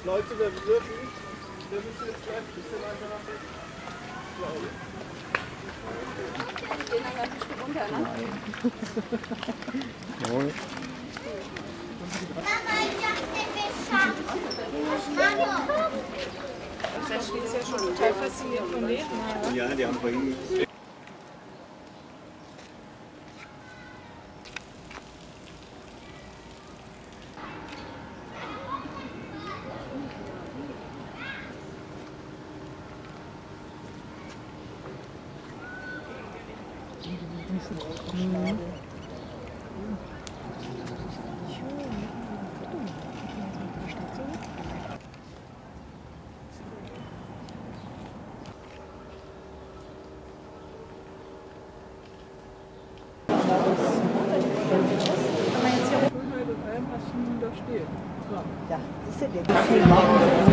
Leute, wir müssen jetzt gleich ein bisschen weiter nach hinten. Glaube ich. Die gehen dann ganz Stück runter, ne? Jawohl. Der Spiel ist ja schon total fasziniert von denen. Ja, die haben vorhin. Schönheit und allem, was schon da steht. Ja, das ist ja der